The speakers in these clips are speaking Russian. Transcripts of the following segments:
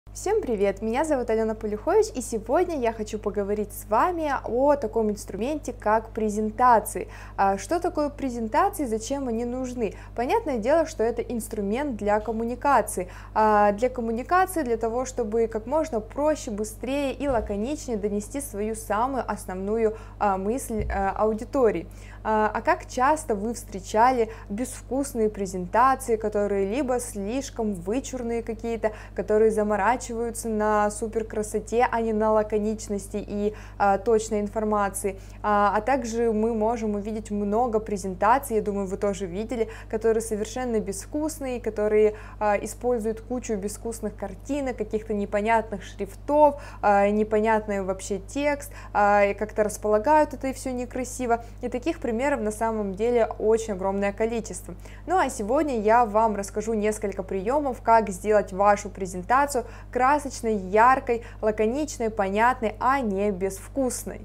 Всем привет! Меня зовут Алена Полюхович, и сегодня я хочу поговорить с вами о таком инструменте, как презентации. Что такое презентации, зачем они нужны? Понятное дело, что это инструмент для коммуникации. Для того, чтобы как можно проще, быстрее и лаконичнее донести свою самую основную мысль аудитории. А как часто вы встречали безвкусные презентации, которые либо слишком вычурные какие-то, которые заморачиваются на супер красоте, а не на лаконичности и точной информации. А также мы можем увидеть много презентаций, я думаю, вы тоже видели, которые совершенно безвкусные, которые используют кучу безвкусных картинок, каких-то непонятных шрифтов, непонятный вообще текст, и как-то располагают это и все некрасиво. И таких примеров на самом деле очень огромное количество. Ну а сегодня я вам расскажу несколько приемов, как сделать вашу презентацию красочной, яркой, лаконичной, понятной, а не безвкусной.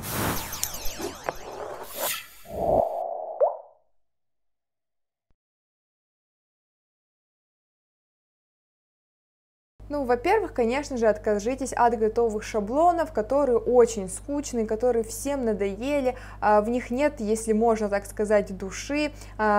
Ну, во-первых, конечно же, откажитесь от готовых шаблонов, которые очень скучные, которые всем надоели, в них нет, если можно так сказать, души.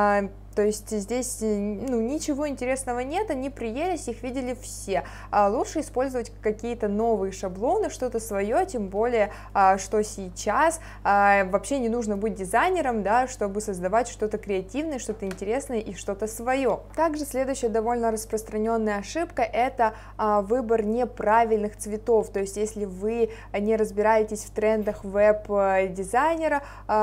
То есть здесь ничего интересного нет, они приелись, их видели все. Лучше использовать какие-то новые шаблоны, что-то свое, тем более, что сейчас вообще не нужно быть дизайнером, да, чтобы создавать что-то креативное, что-то интересное и что-то свое. Также следующая довольно распространенная ошибка – это выбор неправильных цветов. То есть если вы не разбираетесь в трендах веб-дизайнера,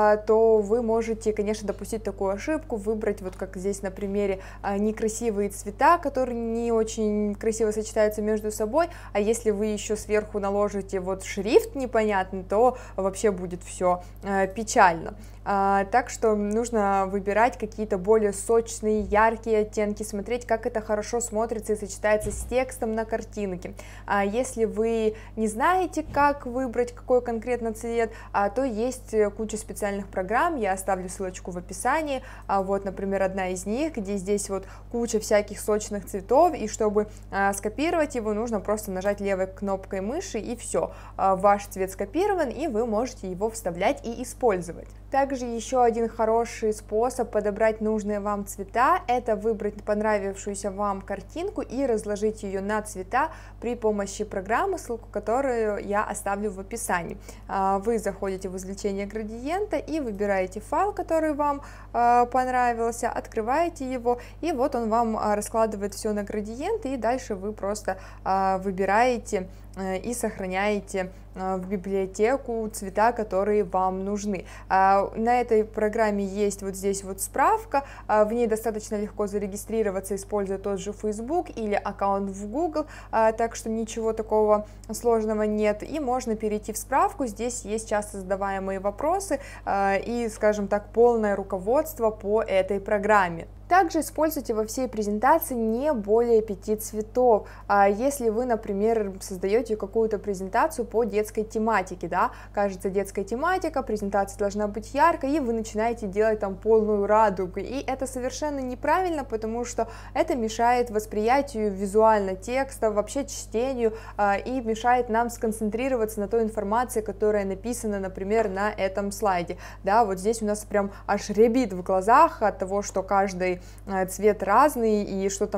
то вы можете, конечно, допустить такую ошибку, выбрать вот как здесь на примере некрасивые цвета, которые не очень красиво сочетаются между собой, а если вы еще сверху наложите вот шрифт непонятный, то вообще будет все печально. Так что нужно выбирать какие-то более сочные, яркие оттенки, смотреть, как это хорошо смотрится и сочетается с текстом на картинке. Если вы не знаете, как выбрать, какой конкретно цвет, то есть куча специальных программ, я оставлю ссылочку в описании, вот, например, одна из них, где здесь вот куча всяких сочных цветов, и чтобы скопировать его, нужно просто нажать левой кнопкой мыши, и все, ваш цвет скопирован, и вы можете его вставлять и использовать. Также еще один хороший способ подобрать нужные вам цвета – это выбрать понравившуюся вам картинку и разложить ее на цвета при помощи программы, ссылку которую я оставлю в описании. Вы заходите в извлечение градиента и выбираете файл, который вам понравился, открываете его, и вот он вам раскладывает все на градиенты, и дальше вы просто выбираете и сохраняете в библиотеку цвета, которые вам нужны. На этой программе есть вот здесь вот справка, в ней достаточно легко зарегистрироваться, используя тот же Facebook или аккаунт в Google, так что ничего такого сложного нет, и можно перейти в справку, здесь есть часто задаваемые вопросы и, скажем так, полное руководство по этой программе. Также используйте во всей презентации не более 5 цветов. Если вы, например, создаете какую-то презентацию по детской тематике, да, кажется, детская тематика, презентация должна быть яркой, и вы начинаете делать там полную радугу, и это совершенно неправильно, потому что это мешает восприятию визуально текста, вообще чтению, и мешает нам сконцентрироваться на той информации, которая написана, например, на этом слайде. Да, вот здесь у нас прям аж рябит в глазах от того, что каждый цвет разный, и что-то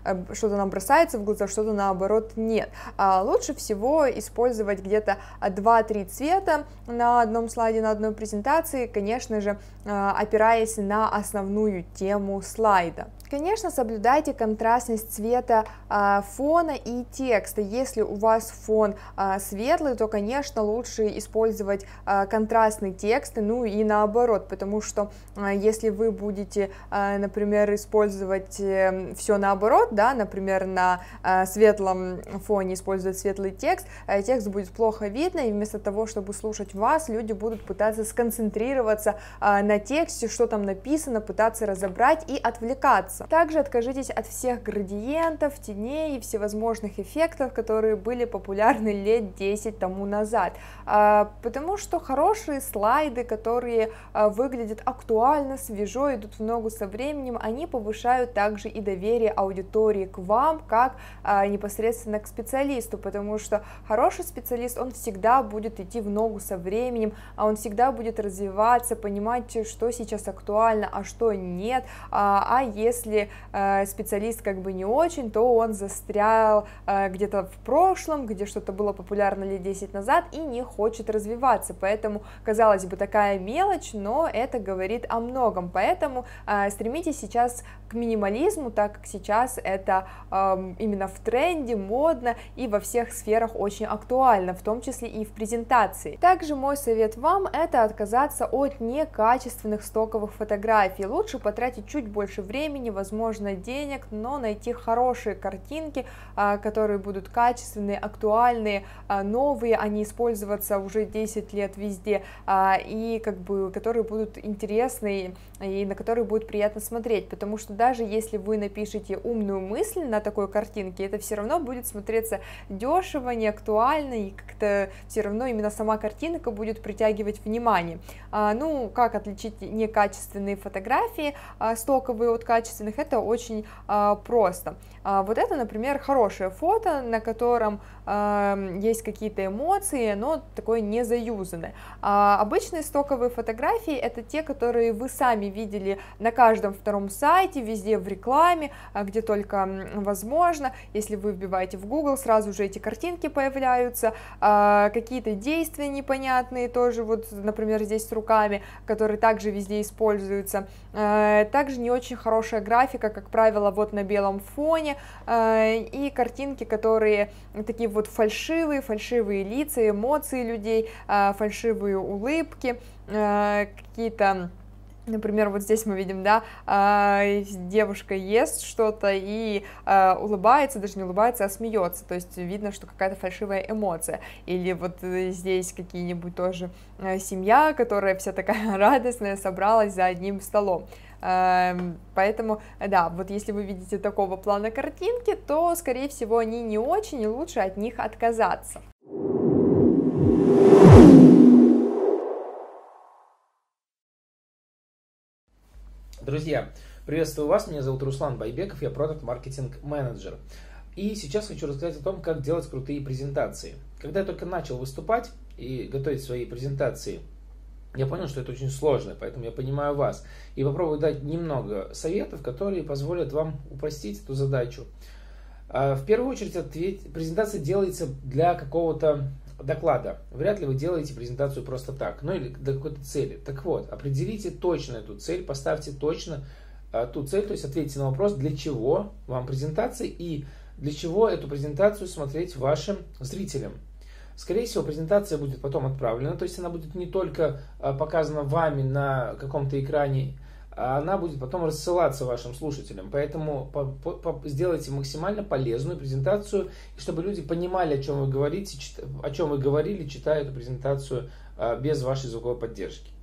нам бросается в глаза, что-то наоборот нет. Лучше всего использовать где-то 2-3 цвета на одном слайде, на одной презентации, конечно же, опираясь на основную тему слайда. Конечно, соблюдайте контрастность цвета фона и текста. Если у вас фон светлый, то, конечно, лучше использовать контрастный текст, ну и наоборот, потому что если вы будете, например, использовать все наоборот, да, например, на светлом фоне использовать светлый текст, текст будет плохо видно, и вместо того, чтобы слушать вас, люди будут пытаться сконцентрироваться на тексте, что там написано, пытаться разобрать и отвлекаться. развиваться. Также откажитесь от всех градиентов, теней и всевозможных эффектов, которые были популярны лет 10 тому назад, потому что хорошие слайды, которые выглядят актуально, свежо, идут в ногу со временем, они повышают также и доверие аудитории к вам, как непосредственно к специалисту, потому что хороший специалист, он всегда будет идти в ногу со временем, он всегда будет развиваться, понимать, что сейчас актуально, а что нет, а если специалист как бы не очень, то он застрял где-то в прошлом, где что-то было популярно лет 10 назад и не хочет развиваться, поэтому, казалось бы, такая мелочь, но это говорит о многом, поэтому стремитесь сейчас к минимализму, так как сейчас это именно в тренде, модно и во всех сферах очень актуально, в том числе и в презентации. Также мой совет вам — это отказаться от некачественных стоковых фотографий, лучше потратить чуть больше времени, возможно, денег, но найти хорошие картинки, которые будут качественные, актуальные, новые, а не использоваться уже 10 лет везде, и как бы которые будут интересны и на которые будет приятно смотреть, потому что даже если вы напишите умную мысль на такой картинке, это все равно будет смотреться дешево, не актуально, и как-то все равно именно сама картинка будет притягивать внимание. Ну, как отличить некачественные фотографии стоковые от качественных? Это очень просто. Вот это, например, хорошее фото, на котором есть какие-то эмоции, оно такое не заюзанное. Обычные стоковые фотографии — это те, которые вы сами видели на каждом втором сайте, везде в рекламе, где только возможно. Если вы вбиваете в Google, сразу же эти картинки появляются, какие-то действия непонятные тоже, вот, например, здесь с руками, которые также везде используются. Также не очень хорошая графика, как правило, вот на белом фоне, и картинки, которые такие вот фальшивые лица, эмоции людей, фальшивые улыбки, какие-то... Например, вот здесь мы видим, да, девушка ест что-то и улыбается, даже не улыбается, а смеется, то есть видно, что какая-то фальшивая эмоция. Или вот здесь какие-нибудь тоже семья, которая вся такая радостная, собралась за одним столом. Поэтому, да, вот если вы видите такого плана картинки, то, скорее всего, они не очень, и лучше от них отказаться. Друзья, приветствую вас, меня зовут Руслан Байбеков, я продакт-маркетинг-менеджер. И сейчас хочу рассказать о том, как делать крутые презентации. Когда я только начал выступать и готовить свои презентации, я понял, что это очень сложно, поэтому я понимаю вас. И попробую дать немного советов, которые позволят вам упростить эту задачу. В первую очередь, презентация делается для какого-то доклада. Вряд ли вы делаете презентацию просто так, ну или для какой-то цели. Так вот, определите точно эту цель, поставьте точно ту цель, то есть ответьте на вопрос, для чего вам презентация и для чего эту презентацию смотреть вашим зрителям. Скорее всего, презентация будет потом отправлена, то есть она будет не только показана вами на каком-то экране, а она будет потом рассылаться вашим слушателям. Поэтому сделайте максимально полезную презентацию, чтобы люди понимали, о чем вы говорите, о чем вы говорили, читая эту презентацию без вашей звуковой поддержки.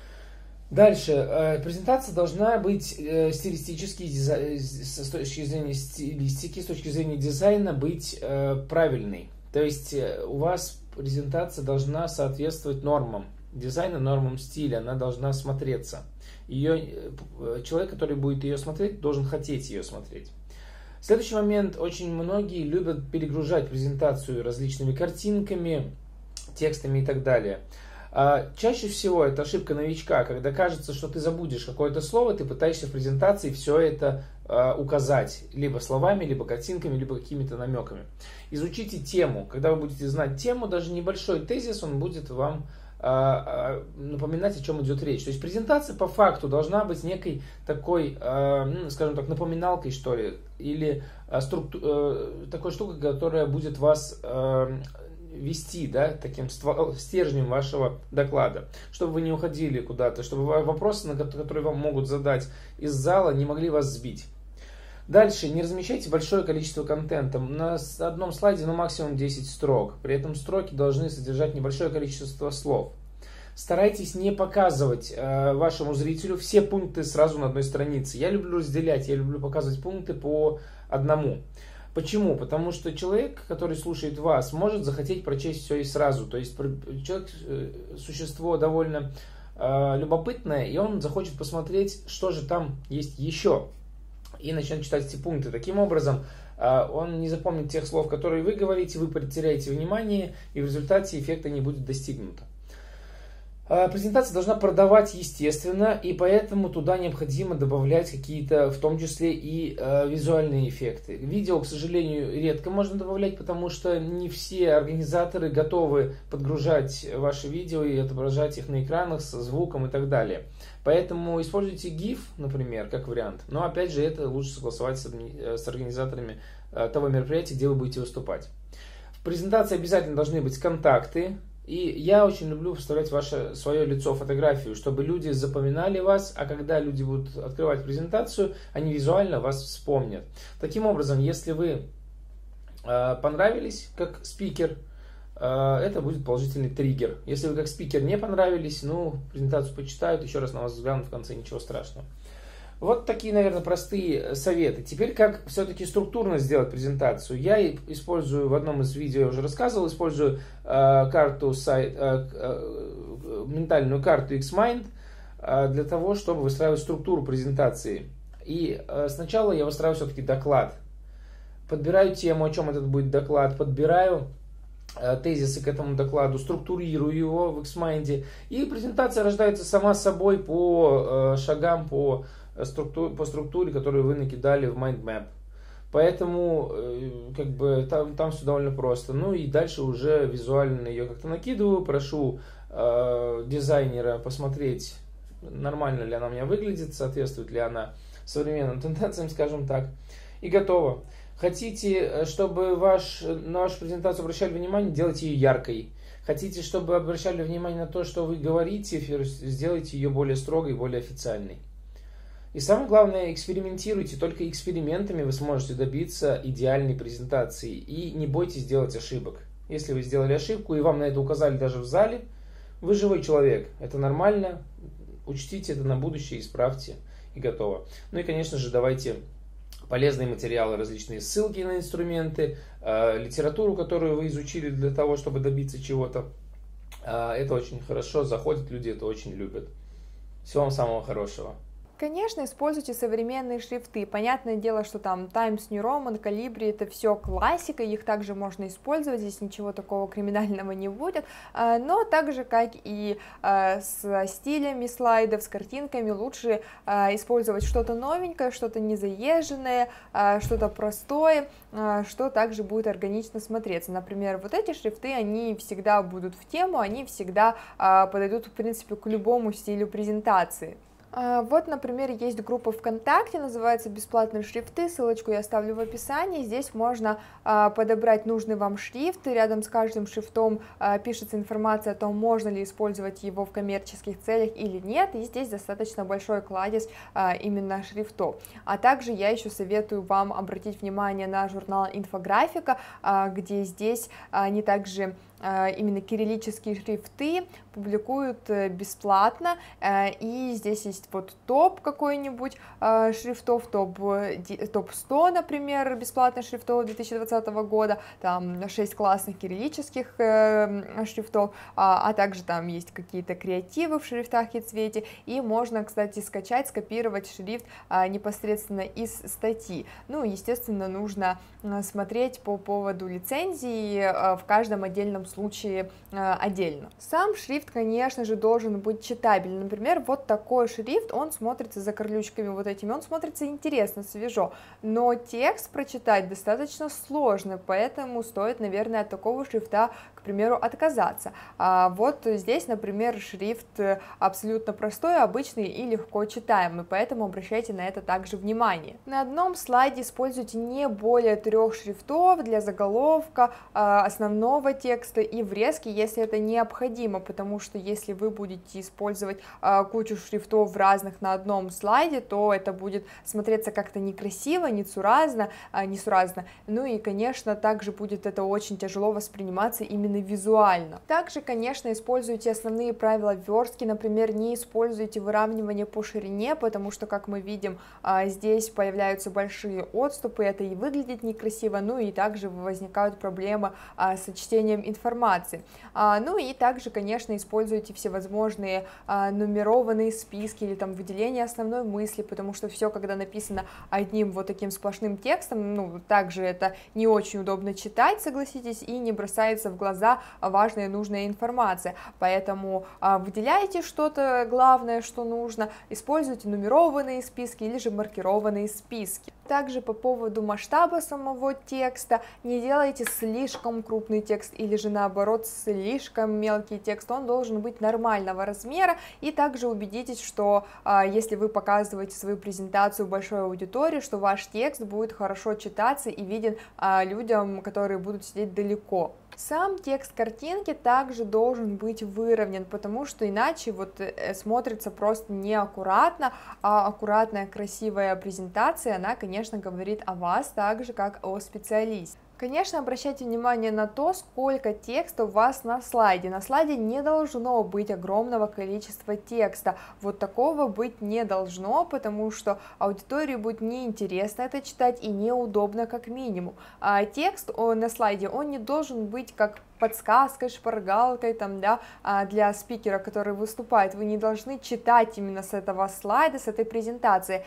Дальше. Презентация должна быть стилистически, с точки зрения стилистики, с точки зрения дизайна, быть правильной. То есть у вас презентация должна соответствовать нормам дизайна, нормам стиля, она должна смотреться. Человек, который будет ее смотреть, должен хотеть ее смотреть. Следующий момент. Очень многие любят перегружать презентацию различными картинками, текстами и так далее. Чаще всего это ошибка новичка, когда кажется, что ты забудешь какое-то слово, ты пытаешься в презентации все это указать либо словами, либо картинками, либо какими-то намеками. Изучите тему. Когда вы будете знать тему, даже небольшой тезис, он будет вам напоминать, о чем идет речь. То есть презентация по факту должна быть некой такой, скажем так, напоминалкой, что ли, или такой штукой, которая будет вас вести, да, таким стержнем вашего доклада, чтобы вы не уходили куда-то, чтобы вопросы, которые вам могут задать из зала, не могли вас сбить. Дальше, не размещайте большое количество контента. На одном слайде максимум 10 строк. При этом строки должны содержать небольшое количество слов. старайтесь не показывать вашему зрителю все пункты сразу на одной странице. Я люблю разделять, я люблю показывать пункты по одному. Почему? Потому что человек, который слушает вас, может захотеть прочесть все и сразу. То есть человек существо довольно любопытное, и он захочет посмотреть, что же там есть еще. И начнет читать эти пункты. Таким образом, он не запомнит тех слов, которые вы говорите, вы потеряете внимание, и в результате эффекта не будет достигнуто. Презентация должна продавать естественно, и поэтому туда необходимо добавлять какие-то, в том числе и визуальные эффекты. Видео, к сожалению, редко можно добавлять, потому что не все организаторы готовы подгружать ваши видео и отображать их на экранах со звуком и так далее. Поэтому используйте GIF, например, как вариант. Но опять же, это лучше согласовать с организаторами того мероприятия, где вы будете выступать. В презентации обязательно должны быть контакты. И я очень люблю вставлять свое лицо, фотографию, чтобы люди запоминали вас, а когда люди будут открывать презентацию, они визуально вас вспомнят. Таким образом, если вы понравились как спикер, это будет положительный триггер. Если вы как спикер не понравились, ну, презентацию почитают, еще раз на вас взглянут, в конце ничего страшного. Вот такие, наверное, простые советы. Теперь, как все-таки структурно сделать презентацию. Я использую, в одном из видео я уже рассказывал, использую ментальную карту X-Mind для того, чтобы выстраивать структуру презентации. И сначала я выстраиваю все-таки доклад. Подбираю тему, о чем этот будет доклад, подбираю тезисы к этому докладу, структурирую его в X-Mind. И презентация рождается сама собой по шагам, по структуре, которую вы накидали в MindMap. Поэтому как бы там все довольно просто. Ну и дальше уже визуально ее как-то накидываю, прошу дизайнера посмотреть, нормально ли она у меня выглядит, соответствует ли она современным тенденциям, скажем так. И готово. Хотите, чтобы на вашу презентацию обращали внимание, делайте ее яркой. Хотите, чтобы обращали внимание на то, что вы говорите, сделайте ее более строгой, более официальной. И самое главное, экспериментируйте. Только экспериментами вы сможете добиться идеальной презентации. И не бойтесь делать ошибок. Если вы сделали ошибку и вам на это указали даже в зале, вы живой человек. Это нормально. Учтите это на будущее, исправьте и готово. Ну и, конечно же, давайте полезные материалы, различные ссылки на инструменты, литературу, которую вы изучили для того, чтобы добиться чего-то. Это очень хорошо заходит, люди это очень любят. Всего вам самого хорошего. Конечно, используйте современные шрифты. Понятное дело, что там Times New Roman, Calibri — это все классика, их также можно использовать, здесь ничего такого криминального не будет, но так же, как и с стилями слайдов, с картинками, лучше использовать что-то новенькое, что-то незаезженное, что-то простое, что также будет органично смотреться. Например, вот эти шрифты, они всегда будут в тему, они всегда подойдут, в принципе, к любому стилю презентации. Вот, например, есть группа ВКонтакте, называется «Бесплатные шрифты», ссылочку я оставлю в описании. Здесь можно подобрать нужный вам шрифт, и рядом с каждым шрифтом пишется информация о том, можно ли использовать его в коммерческих целях или нет, и здесь достаточно большой кладезь именно шрифтов. А также я еще советую вам обратить внимание на журнал «Инфографика», где здесь они также именно кириллические шрифты публикуют бесплатно, и здесь есть вот топ какой-нибудь шрифтов, топ-100, например, бесплатных шрифтов 2020 года, там 6 классных кириллических шрифтов, а также там есть какие-то креативы в шрифтах и цвете, и можно, кстати, скачать, скопировать шрифт непосредственно из статьи. Ну, естественно, нужно смотреть по поводу лицензии в каждом отдельном случае отдельно. Сам шрифт, конечно же, должен быть читабельным. Например, вот такой шрифт, он смотрится за карлючками вот этими, он смотрится интересно, свежо, но текст прочитать достаточно сложно, поэтому стоит, наверное, от такого шрифта, к примеру, отказаться. Вот здесь, например, шрифт абсолютно простой, обычный и легко читаемый, поэтому обращайте на это также внимание. На одном слайде используйте не более 3 шрифтов для заголовка, основного текста и врезки, если это необходимо, потому что если вы будете использовать кучу шрифтов разных на одном слайде, то это будет смотреться как-то некрасиво, несуразно, ну и, конечно, также будет это очень тяжело восприниматься именно визуально. Также, конечно, используйте основные правила верстки, например, не используйте выравнивание по ширине, потому что, как мы видим, здесь появляются большие отступы, это и выглядит некрасиво, ну и также возникают проблемы с чтением информации. Ну и также, конечно, используйте всевозможные нумерованные списки или там выделение основной мысли, потому что все, когда написано одним вот таким сплошным текстом, ну, также это не очень удобно читать, согласитесь, и не бросается в глаза важная и нужная информация, поэтому выделяйте что-то главное, что нужно, используйте нумерованные списки или же маркированные списки. Также по поводу масштаба самого текста, не делайте слишком крупный текст или же наоборот слишком мелкий текст, он должен быть нормального размера, и также убедитесь, что если вы показываете свою презентацию большой аудитории, что ваш текст будет хорошо читаться и виден людям, которые будут сидеть далеко. Сам текст картинки также должен быть выровнен, потому что иначе вот смотрится просто неаккуратно, а аккуратная красивая презентация, она, конечно, говорит о вас так же, как о специалисте. Конечно, обращайте внимание на то, сколько текста у вас на слайде. На слайде не должно быть огромного количества текста. Вот такого быть не должно, потому что аудитории будет неинтересно это читать и неудобно как минимум. А текст на слайде, он не должен быть как подсказкой, шпаргалкой там, да, для спикера, который выступает. Вы не должны читать именно с этого слайда, с этой презентации.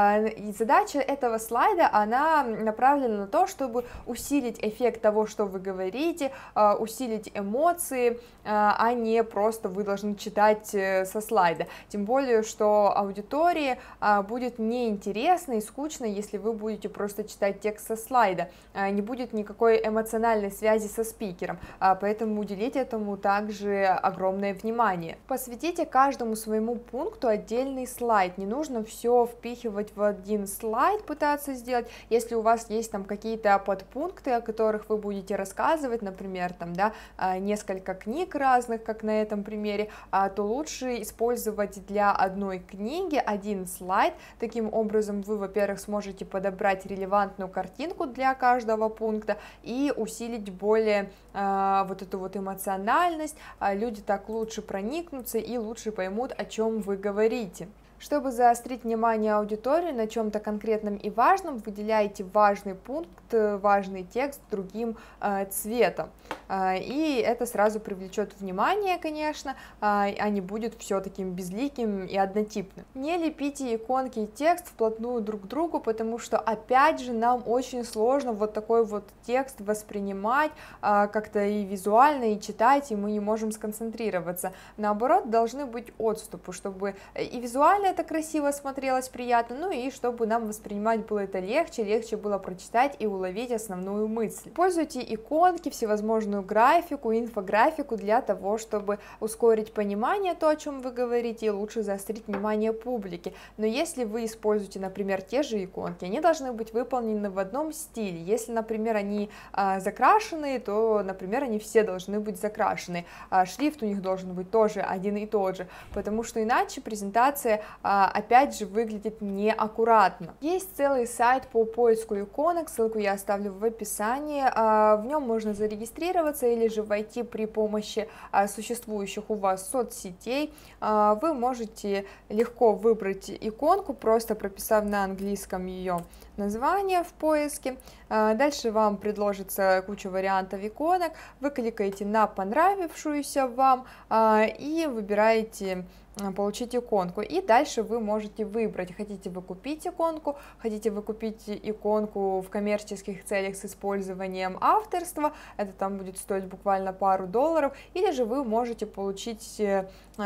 И задача этого слайда, она направлена на то, чтобы усилить эффект того, что вы говорите, усилить эмоции, а не просто вы должны читать со слайда. Тем более, что аудитории будет неинтересно и скучно, если вы будете просто читать текст со слайда. Не будет никакой эмоциональной связи со спикером. Поэтому уделите этому также огромное внимание. Посвятите каждому своему пункту отдельный слайд, не нужно все впихивать в один слайд, пытаться сделать. Если у вас есть там какие-то подпункты, о которых вы будете рассказывать, например, там, да, несколько книг разных, как на этом примере, то лучше использовать для одной книги один слайд. Таким образом вы, во-первых, сможете подобрать релевантную картинку для каждого пункта и усилить более вот эту вот эмоциональность, люди так лучше проникнутся и лучше поймут, о чем вы говорите. Чтобы заострить внимание аудитории на чем-то конкретном и важном, выделяйте важный пункт, важный текст другим цветом. И это сразу привлечет внимание, конечно, а не будет все таким безликим и однотипным. Не лепите иконки и текст вплотную друг к другу, потому что, опять же, нам очень сложно вот такой вот текст воспринимать как-то и визуально, и читать, и мы не можем сконцентрироваться. Наоборот, должны быть отступы, чтобы и визуально это красиво смотрелось, приятно, ну и чтобы нам воспринимать было это легче было прочитать и уловить основную мысль. Используйте иконки, всевозможную графику, инфографику для того, чтобы ускорить понимание то, о чем вы говорите, и лучше заострить внимание публики. Но если вы используете, например, те же иконки, они должны быть выполнены в одном стиле. Если, например, они закрашены, то, например, они все должны быть закрашены. Шрифт у них должен быть тоже один и тот же, потому что иначе презентация опять же выглядит неаккуратно. Есть целый сайт по поиску иконок, ссылку я оставлю в описании, в нем можно зарегистрироваться или же войти при помощи существующих у вас соцсетей. Вы можете легко выбрать иконку, просто прописав на английском ее название в поиске. Дальше вам предложится куча вариантов иконок, вы кликаете на понравившуюся вам и выбираете получить иконку, и дальше вы можете выбрать, хотите вы купить иконку, хотите вы купить иконку в коммерческих целях с использованием авторства, это там будет стоить буквально пару долларов, или же вы можете получить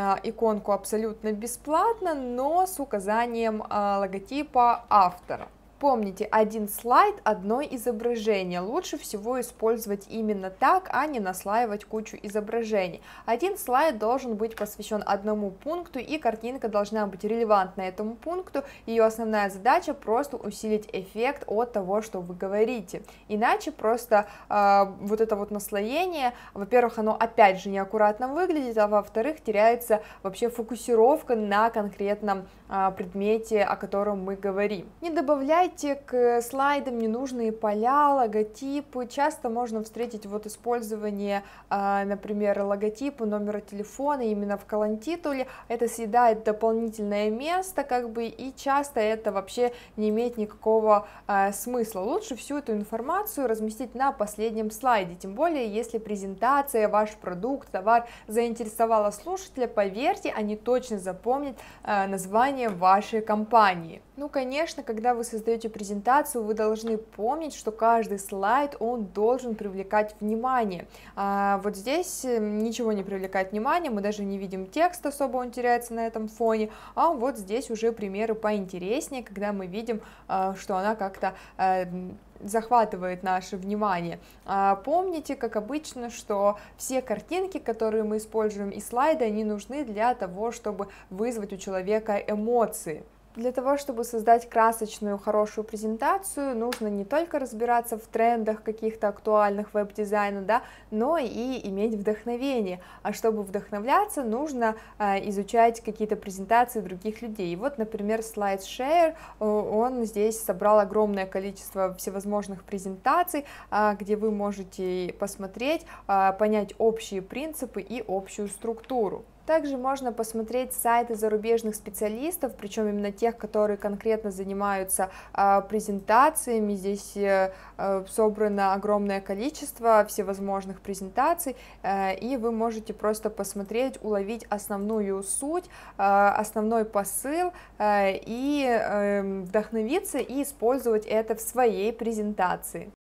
иконку абсолютно бесплатно, но с указанием логотипа автора. Помните, один слайд, одно изображение. Лучше всего использовать именно так, а не наслаивать кучу изображений. Один слайд должен быть посвящен одному пункту, и картинка должна быть релевантна этому пункту. Ее основная задача просто усилить эффект от того, что вы говорите. Иначе просто вот это вот наслоение, во-первых, оно опять же неаккуратно выглядит, а во-вторых, теряется вообще фокусировка на конкретном предмете, о котором мы говорим. Не добавляйте к слайдам ненужные поля, логотипы. Часто можно встретить вот использование, например, логотипа, номера телефона именно в колонтитуле. Это съедает дополнительное место, как бы, и часто это вообще не имеет никакого смысла. Лучше всю эту информацию разместить на последнем слайде, тем более, если презентация, ваш продукт, товар заинтересовала слушателя, поверьте, они точно запомнят название вашей компании. Ну, конечно, когда вы создаете презентацию, вы должны помнить, что каждый слайд, он должен привлекать внимание. Вот здесь ничего не привлекает внимание, мы даже не видим текст особо, он теряется на этом фоне, а вот здесь уже примеры поинтереснее, когда мы видим, что она как-то захватывает наше внимание. Помните, как обычно, что все картинки, которые мы используем, и слайды, они нужны для того, чтобы вызвать у человека эмоции. Для того, чтобы создать красочную, хорошую презентацию, нужно не только разбираться в трендах каких-то актуальных веб-дизайна, да, но и иметь вдохновение. А чтобы вдохновляться, нужно изучать какие-то презентации других людей. Вот, например, SlideShare, он здесь собрал огромное количество всевозможных презентаций, где вы можете посмотреть, понять общие принципы и общую структуру. Также можно посмотреть сайты зарубежных специалистов, причем именно тех, которые конкретно занимаются презентациями. Здесь собрано огромное количество всевозможных презентаций, и вы можете просто посмотреть, уловить основную суть, основной посыл, и вдохновиться и использовать это в своей презентации.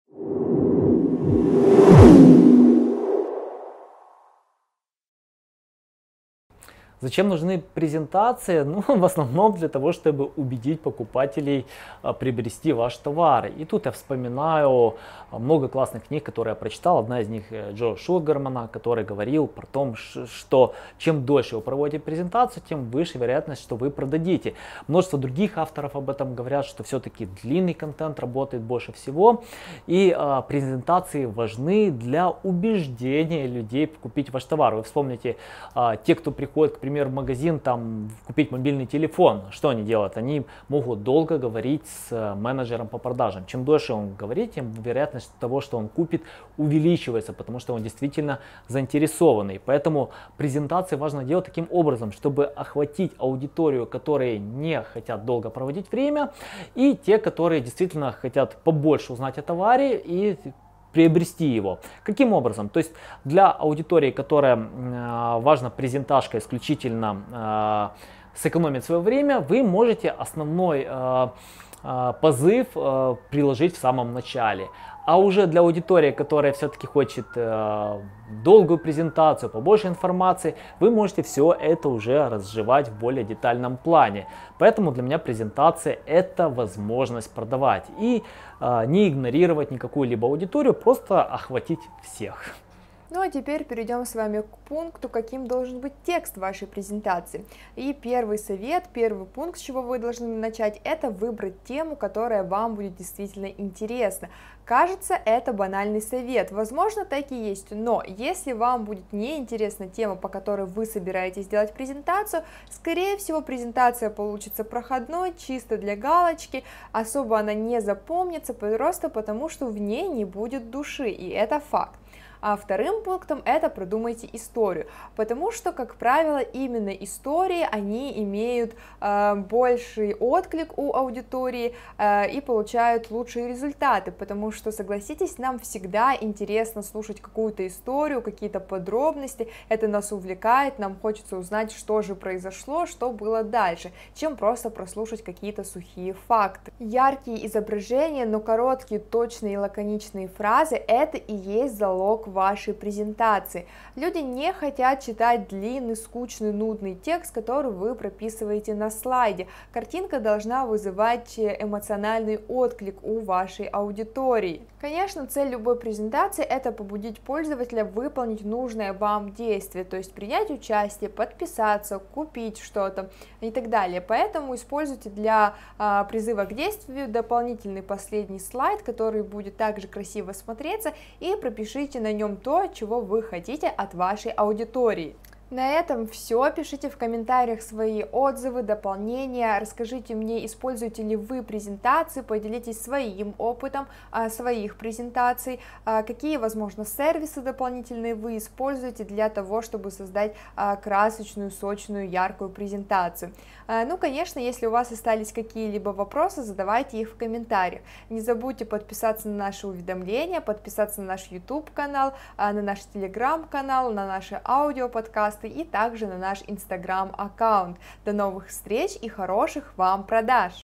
Зачем нужны презентации? Ну, в основном для того, чтобы убедить покупателей приобрести ваш товар. И тут я вспоминаю много классных книг, которые я прочитал. Одна из них Джо Шугармана, который говорил про то, что чем дольше вы проводите презентацию, тем выше вероятность, что вы продадите. Множество других авторов об этом говорят, что все-таки длинный контент работает больше всего. И презентации важны для убеждения людей купить ваш товар. Вы вспомните, те, кто приходит, к примеру, в магазин там купить мобильный телефон, что они делают? Они могут долго говорить с менеджером по продажам. Чем дольше он говорит, тем вероятность того, что он купит, увеличивается, потому что он действительно заинтересованный. Поэтому презентации важно делать таким образом, чтобы охватить аудиторию, которые не хотят долго проводить время, и те, которые действительно хотят побольше узнать о товаре и приобрести его. Каким образом? То есть для аудитории, которая важна презентажка исключительно сэкономить свое время, вы можете основной позыв приложить в самом начале. А уже для аудитории, которая все-таки хочет долгую презентацию, побольше информации, вы можете все это уже разжевать в более детальном плане. Поэтому для меня презентация — это возможность продавать и не игнорировать никакую либо аудиторию, просто охватить всех. Ну а теперь перейдем с вами к пункту, каким должен быть текст вашей презентации. И первый совет, первый пункт, с чего вы должны начать, это выбрать тему, которая вам будет действительно интересна. Кажется, это банальный совет, возможно, так и есть, но если вам будет неинтересна тема, по которой вы собираетесь делать презентацию, скорее всего, презентация получится проходной, чисто для галочки, особо она не запомнится, просто потому что в ней не будет души, и это факт. А вторым пунктом это продумайте историю, потому что, как правило, именно истории, они имеют больший отклик у аудитории и получают лучшие результаты, потому что, согласитесь, нам всегда интересно слушать какую-то историю, какие-то подробности, это нас увлекает, нам хочется узнать, что же произошло, что было дальше, чем просто прослушать какие-то сухие факты. Яркие изображения, но короткие, точные и лаконичные фразы — это и есть залог вашей презентации. Люди не хотят читать длинный, скучный, нудный текст, который вы прописываете на слайде. Картинка должна вызывать эмоциональный отклик у вашей аудитории. Конечно, цель любой презентации — это побудить пользователя выполнить нужное вам действие, то есть принять участие, подписаться, купить что-то и так далее. Поэтому используйте для призыва к действию дополнительный последний слайд, который будет также красиво смотреться, и пропишите на нем то, чего вы хотите от вашей аудитории. На этом все. Пишите в комментариях свои отзывы, дополнения, расскажите мне, используете ли вы презентации, поделитесь своим опытом своих презентаций, какие, возможно, сервисы дополнительные вы используете для того, чтобы создать красочную, сочную, яркую презентацию. Ну, конечно, если у вас остались какие-либо вопросы, задавайте их в комментариях. Не забудьте подписаться на наши уведомления, подписаться на наш YouTube-канал, на наш Telegram-канал, на наши аудиоподкасты и также на наш Instagram-аккаунт. До новых встреч и хороших вам продаж!